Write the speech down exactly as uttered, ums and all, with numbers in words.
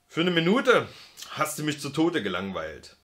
Für eine Minute hast du mich zu Tode gelangweilt.